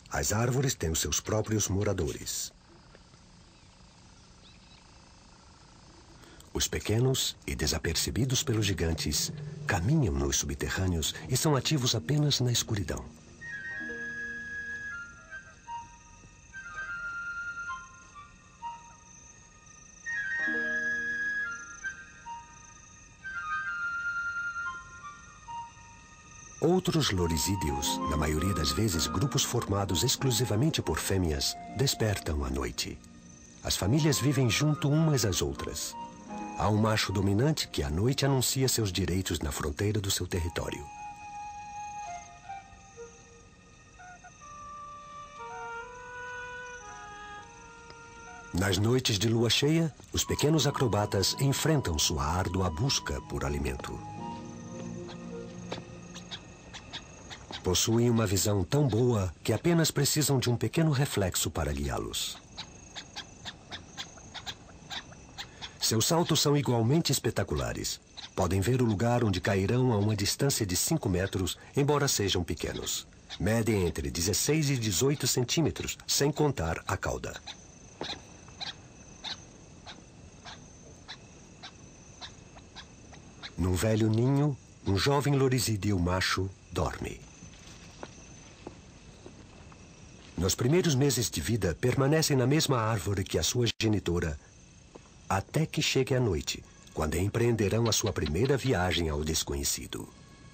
As árvores têm os seus próprios moradores. Os pequenos e desapercebidos pelos gigantes caminham nos subterrâneos e são ativos apenas na escuridão. Outros lorisídeos, na maioria das vezes grupos formados exclusivamente por fêmeas, despertam à noite. As famílias vivem junto umas às outras. Há um macho dominante que à noite anuncia seus direitos na fronteira do seu território. Nas noites de lua cheia, os pequenos acrobatas enfrentam sua árdua busca por alimento. Possuem uma visão tão boa que apenas precisam de um pequeno reflexo para guiá-los. Seus saltos são igualmente espetaculares. Podem ver o lugar onde cairão a uma distância de 5 metros, embora sejam pequenos. Medem entre 16 e 18 centímetros, sem contar a cauda. Num velho ninho, um jovem lorisídeo macho dorme. Nos primeiros meses de vida, permanecem na mesma árvore que a sua genitora, até que chegue a noite, quando empreenderão a sua primeira viagem ao desconhecido.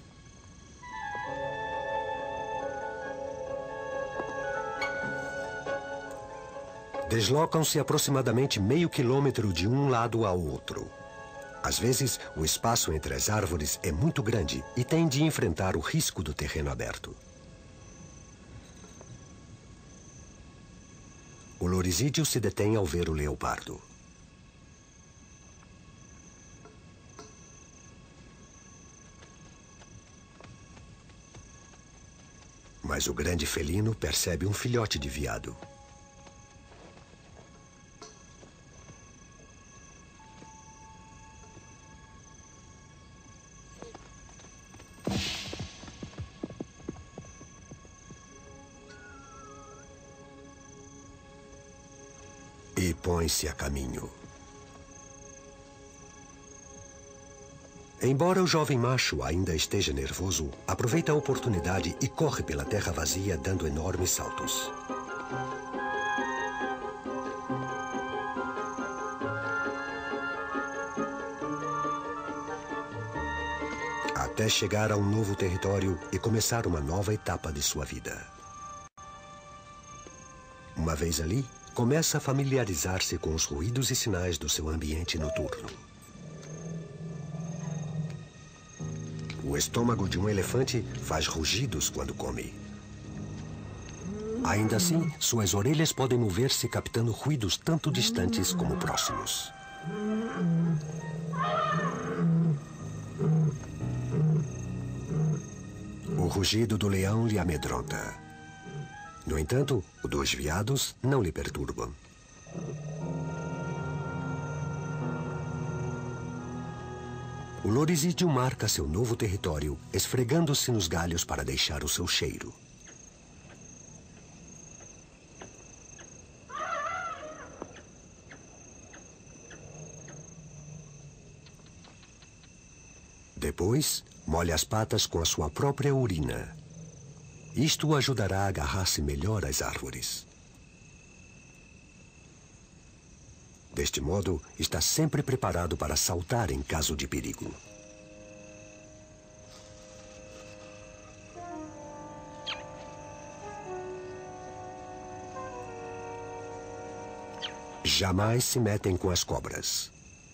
Deslocam-se aproximadamente meio quilômetro de um lado ao outro. Às vezes, o espaço entre as árvores é muito grande e têm de enfrentar o risco do terreno aberto. O lorisídeo se detém ao ver o leopardo. Mas o grande felino percebe um filhote de veado. E põe-se a caminho. Embora o jovem macho ainda esteja nervoso, aproveita a oportunidade e corre pela terra vazia, dando enormes saltos. Até chegar a um novo território e começar uma nova etapa de sua vida. Uma vez ali, começa a familiarizar-se com os ruídos e sinais do seu ambiente noturno. O estômago de um elefante faz rugidos quando come. Ainda assim, suas orelhas podem mover-se captando ruídos tanto distantes como próximos. O rugido do leão lhe amedronta. No entanto, o dos veados não lhe perturbam. O lorisídeo marca seu novo território, esfregando-se nos galhos para deixar o seu cheiro. Depois, molha as patas com a sua própria urina. Isto o ajudará a agarrar-se melhor às árvores. Deste modo, está sempre preparado para saltar em caso de perigo. Jamais se metem com as cobras.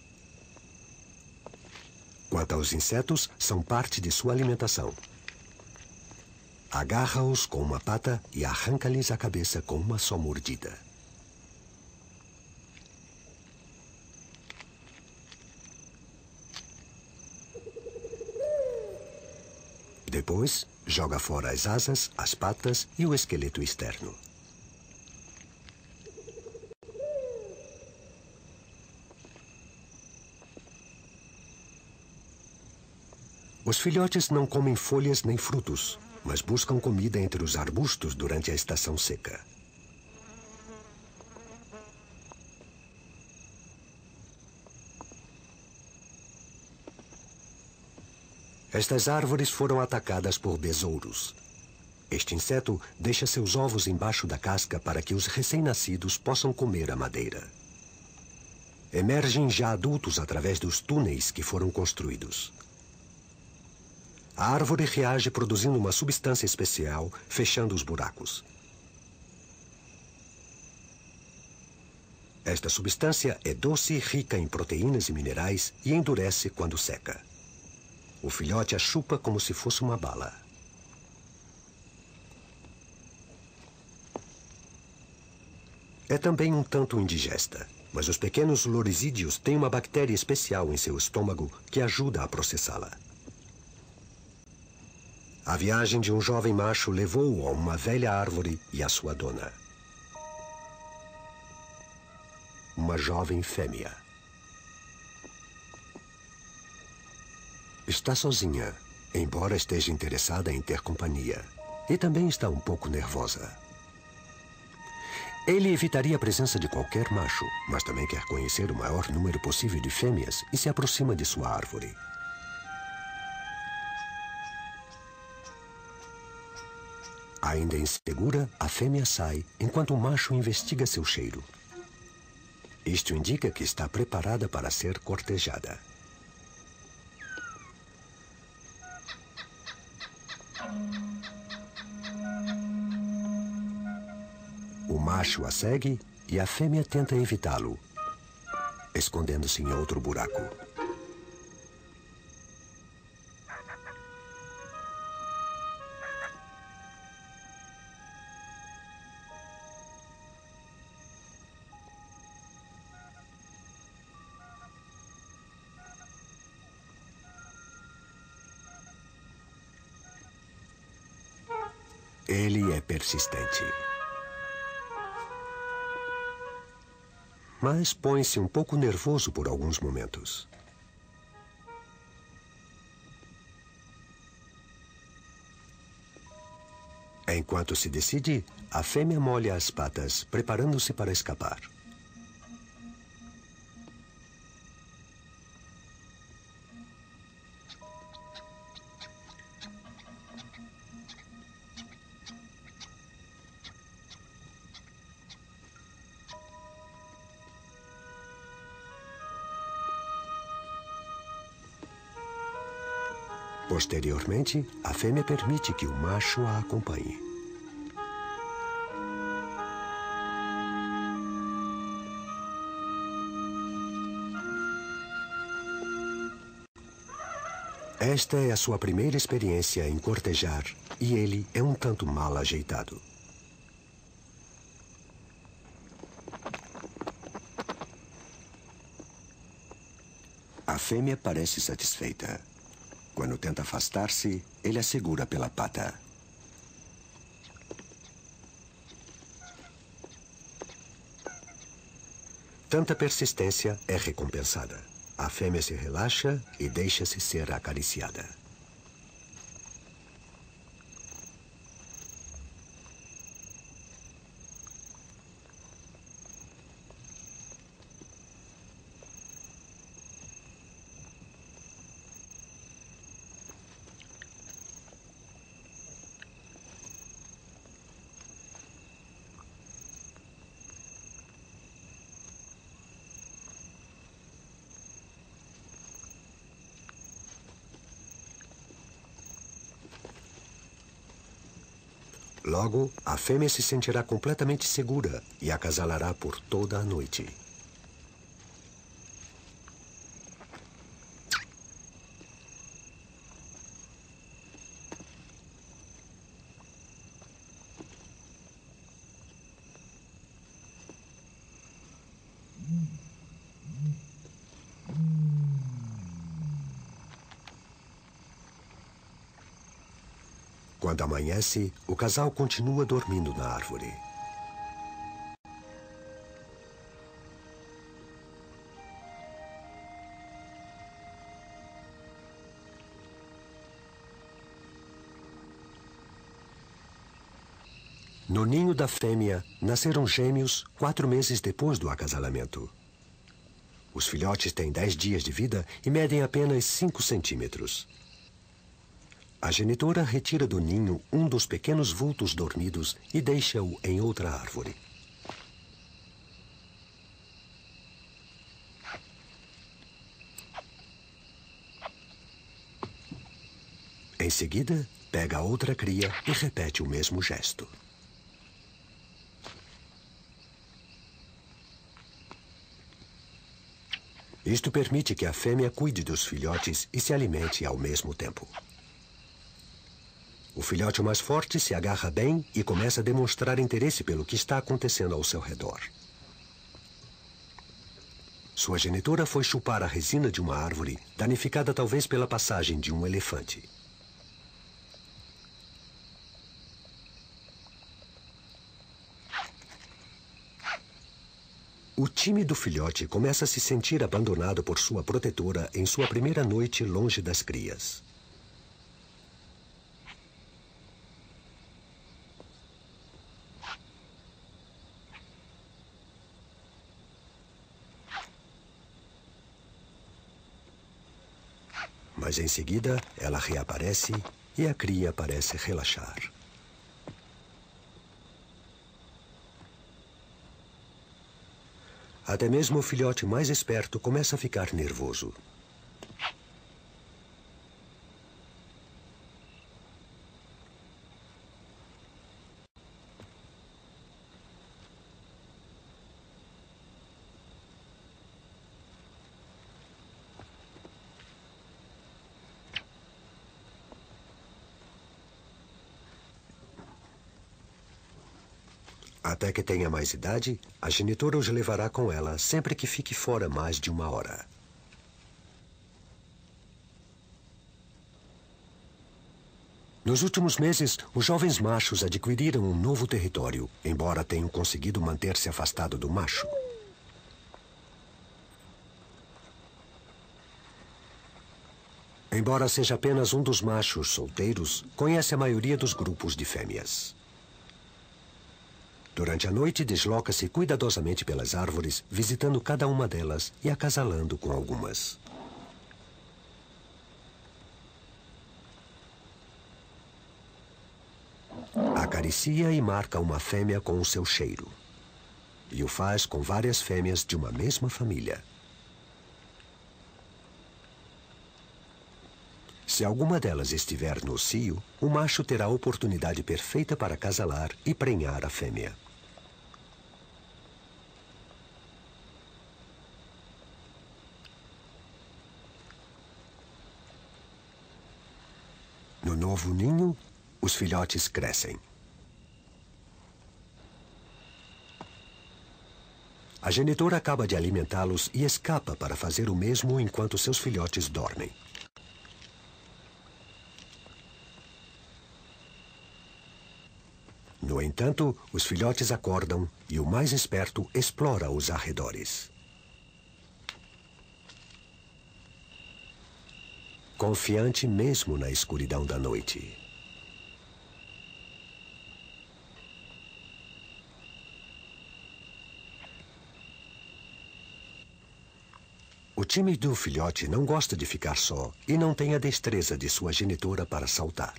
Quanto aos insetos, são parte de sua alimentação. Agarra-os com uma pata e arranca-lhes a cabeça com uma só mordida. Depois, joga fora as asas, as patas e o esqueleto externo. Os filhotes não comem folhas nem frutos. mas buscam comida entre os arbustos durante a estação seca. Estas árvores foram atacadas por besouros. Este inseto deixa seus ovos embaixo da casca para que os recém-nascidos possam comer a madeira. Emergem já adultos através dos túneis que foram construídos. A árvore reage produzindo uma substância especial, fechando os buracos. Esta substância é doce, rica em proteínas e minerais e endurece quando seca. O filhote a chupa como se fosse uma bala. É também um tanto indigesta, mas os pequenos lorisídeos têm uma bactéria especial em seu estômago que ajuda a processá-la. A viagem de um jovem macho levou-o a uma velha árvore e a sua dona. Uma jovem fêmea. Está sozinha, embora esteja interessada em ter companhia. E também está um pouco nervosa. Ele evitaria a presença de qualquer macho, mas também quer conhecer o maior número possível de fêmeas e se aproxima de sua árvore. Ainda insegura, a fêmea sai, enquanto o macho investiga seu cheiro. Isto indica que está preparada para ser cortejada. O macho a segue e a fêmea tenta evitá-lo, escondendo-se em outro buraco. Ele é persistente. Mas põe-se um pouco nervoso por alguns momentos. Enquanto se decide, a fêmea molha as patas, preparando-se para escapar. Posteriormente, a fêmea permite que o macho a acompanhe. Esta é a sua primeira experiência em cortejar e ele é um tanto mal ajeitado. A fêmea parece satisfeita. Quando tenta afastar-se, ele a segura pela pata. Tanta persistência é recompensada. A fêmea se relaxa e deixa-se ser acariciada. Logo, a fêmea se sentirá completamente segura e acasalará por toda a noite. Quando amanhece, o casal continua dormindo na árvore. No ninho da fêmea, nasceram gêmeos 4 meses depois do acasalamento. Os filhotes têm 10 dias de vida e medem apenas 5 centímetros. A genitora retira do ninho um dos pequenos vultos dormidos e deixa-o em outra árvore. Em seguida, pega a outra cria e repete o mesmo gesto. Isto permite que a fêmea cuide dos filhotes e se alimente ao mesmo tempo. O filhote mais forte se agarra bem e começa a demonstrar interesse pelo que está acontecendo ao seu redor. Sua genitora foi chupar a resina de uma árvore, danificada talvez pela passagem de um elefante. O tímido filhote começa a se sentir abandonado por sua protetora em sua primeira noite longe das crias. Mas em seguida, ela reaparece e a cria parece relaxar. Até mesmo o filhote mais esperto começa a ficar nervoso. Até que tenha mais idade, a genitora os levará com ela sempre que fique fora mais de 1 hora. Nos últimos meses, os jovens machos adquiriram um novo território, embora tenham conseguido manter-se afastado do macho. Embora seja apenas um dos machos solteiros, conhece a maioria dos grupos de fêmeas. Durante a noite, desloca-se cuidadosamente pelas árvores, visitando cada uma delas e acasalando com algumas. Acaricia e marca uma fêmea com o seu cheiro. E o faz com várias fêmeas de uma mesma família. Se alguma delas estiver no cio, o macho terá a oportunidade perfeita para acasalar e prenhar a fêmea. No novo ninho, os filhotes crescem. A genitora acaba de alimentá-los e escapa para fazer o mesmo enquanto seus filhotes dormem. No entanto, os filhotes acordam e o mais esperto explora os arredores. Confiante mesmo na escuridão da noite. O tímido filhote não gosta de ficar só e não tem a destreza de sua genitora para saltar.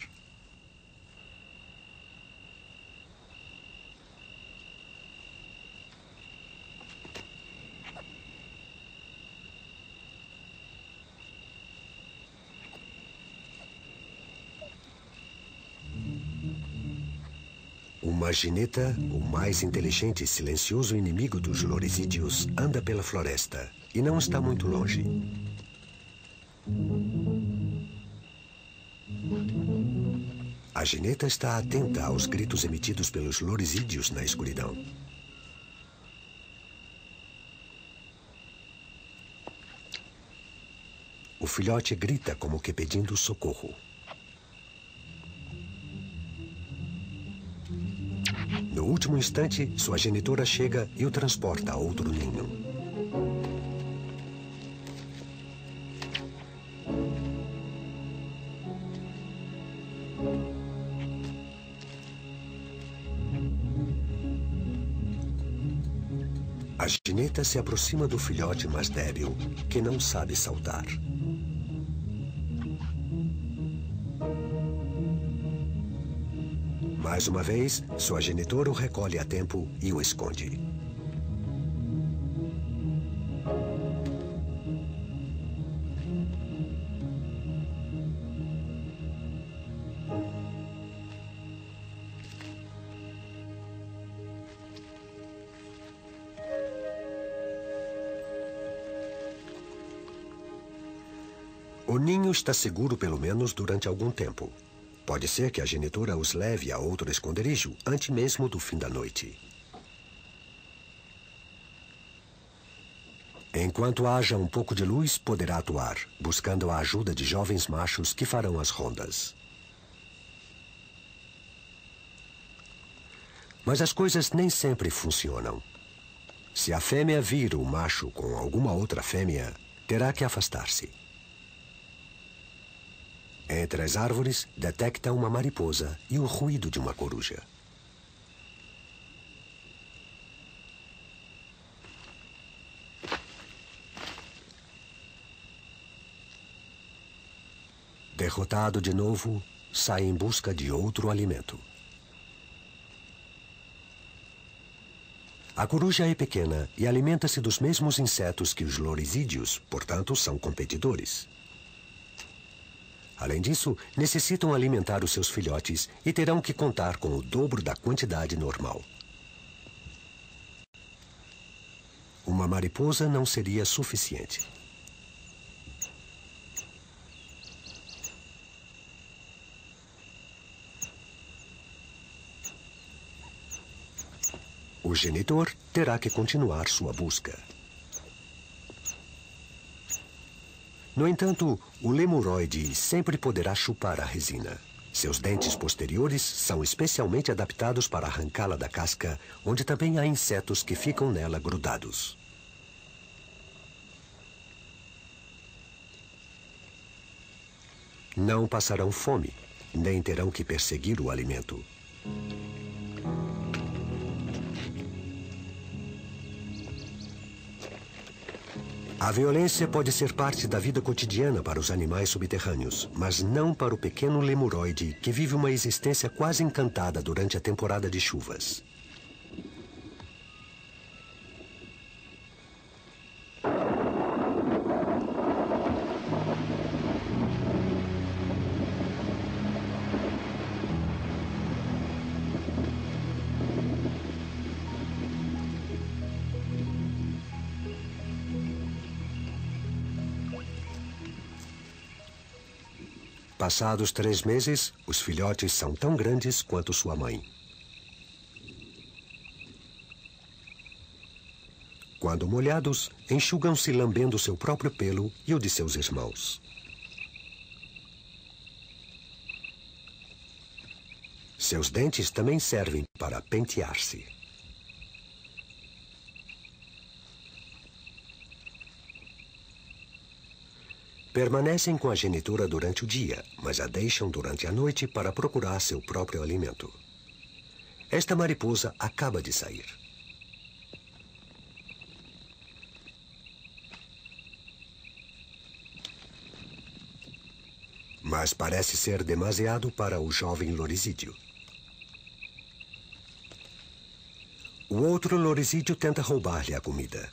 Uma gineta, o mais inteligente e silencioso inimigo dos lorisídeos, anda pela floresta e não está muito longe. A gineta está atenta aos gritos emitidos pelos lorisídeos na escuridão. O filhote grita como que pedindo socorro. No último instante, sua genitora chega e o transporta a outro ninho. A gineta se aproxima do filhote mais débil, que não sabe saltar. Mais uma vez, sua genitora o recolhe a tempo e o esconde. O ninho está seguro pelo menos durante algum tempo. Pode ser que a genitora os leve a outro esconderijo antes mesmo do fim da noite. Enquanto haja um pouco de luz, poderá atuar, buscando a ajuda de jovens machos que farão as rondas. Mas as coisas nem sempre funcionam. Se a fêmea vir o macho com alguma outra fêmea, terá que afastar-se. Entre as árvores, detecta uma mariposa e o ruído de uma coruja. Derrotado de novo, sai em busca de outro alimento. A coruja é pequena e alimenta-se dos mesmos insetos que os lorisídeos, portanto, são competidores. Além disso, necessitam alimentar os seus filhotes e terão que contar com o dobro da quantidade normal. Uma mariposa não seria suficiente. O genitor terá que continuar sua busca. No entanto, o lemuroide sempre poderá chupar a resina. Seus dentes posteriores são especialmente adaptados para arrancá-la da casca, onde também há insetos que ficam nela grudados. Não passarão fome, nem terão que perseguir o alimento. A violência pode ser parte da vida cotidiana para os animais subterrâneos, mas não para o pequeno lemuroide que vive uma existência quase encantada durante a temporada de chuvas. Passados 3 meses, os filhotes são tão grandes quanto sua mãe. Quando molhados, enxugam-se lambendo seu próprio pelo e o de seus irmãos. Seus dentes também servem para pentear-se. Permanecem com a genitora durante o dia, mas a deixam durante a noite para procurar seu próprio alimento. Esta mariposa acaba de sair. Mas parece ser demasiado para o jovem lorisídeo. O outro lorisídeo tenta roubar-lhe a comida.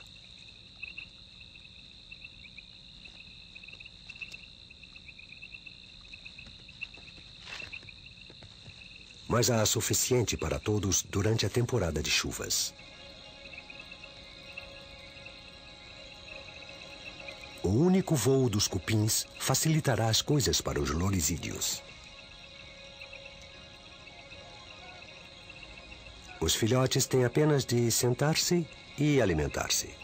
Mas há suficiente para todos durante a temporada de chuvas. O único voo dos cupins facilitará as coisas para os lorisídeos. Os filhotes têm apenas de sentar-se e alimentar-se.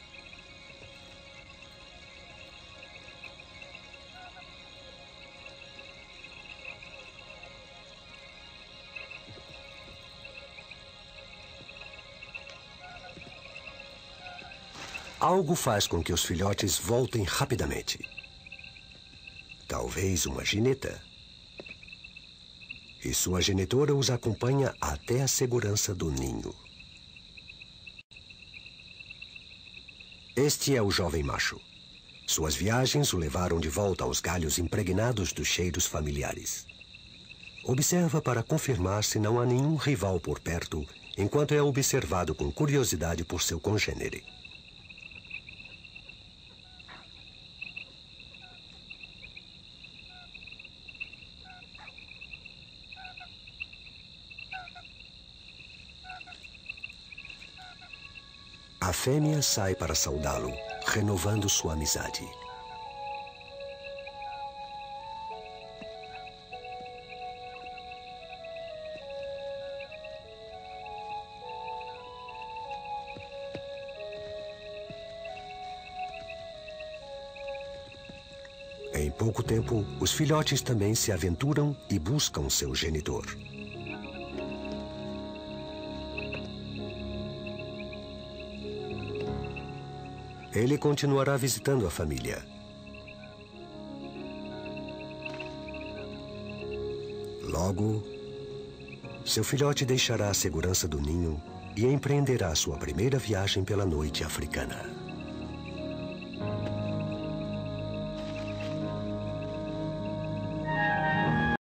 Algo faz com que os filhotes voltem rapidamente. Talvez uma gineta. E sua genitora os acompanha até a segurança do ninho. Este é o jovem macho. Suas viagens o levaram de volta aos galhos impregnados dos cheiros familiares. Observa para confirmar se não há nenhum rival por perto, enquanto é observado com curiosidade por seu congênere. A fêmea sai para saudá-lo, renovando sua amizade. Em pouco tempo, os filhotes também se aventuram e buscam seu genitor. Ele continuará visitando a família. Logo, seu filhote deixará a segurança do ninho e empreenderá sua primeira viagem pela noite africana.